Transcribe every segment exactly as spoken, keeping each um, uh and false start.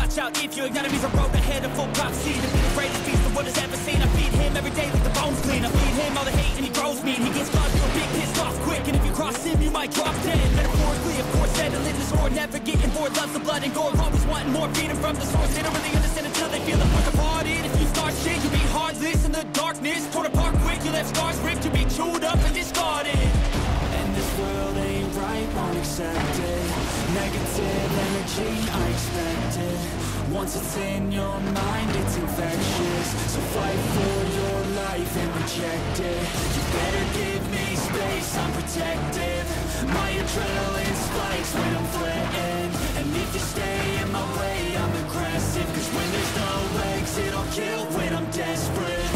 watch out if your enemy's a road ahead of full prophecy. To be the greatest beast the world has ever seen. I feed him every day like the bones clean. I feed him all the hate and he grows mean. He gets caused real big, pissed off quick, and if you cross him you might drop dead. Metaphorically, of course, settling the sword, never getting bored, loves the blood and gore, always wanting more, feeding from the source. They don't really understand until they feel the push apart it. If you start shit, you'll be heartless in the darkness, torn apart quick, you'll have scars ripped, you'll be chewed up and discarded. And this world ain't right, won't accept it. Negative energy, I expect it. Once it's in your mind, it's infectious. So fight for your life and reject it. You better give me space, I'm protective. My adrenaline spikes when I'm threatened. And if you stay in my way, I'm aggressive. Cause when there's no exit, I'll kill when I'm desperate.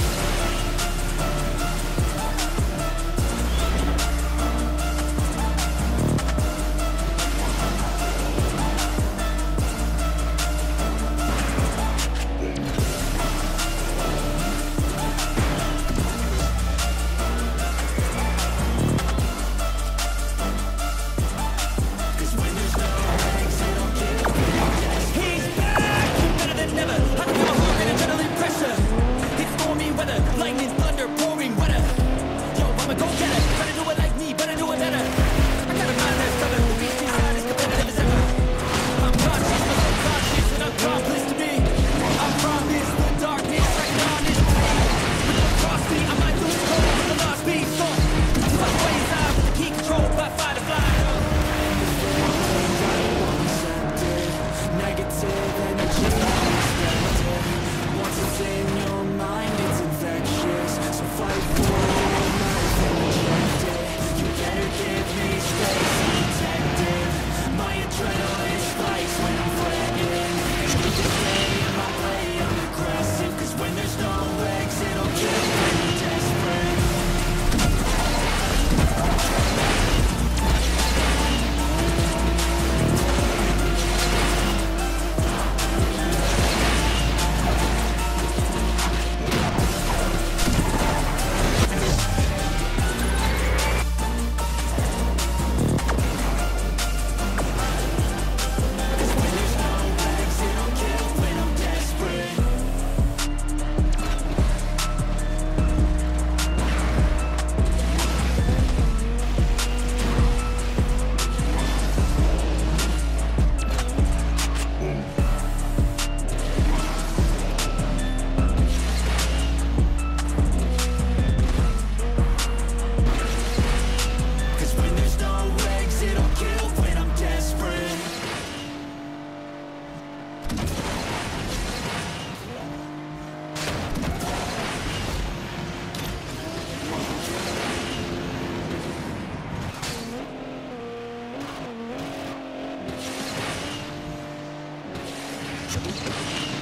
You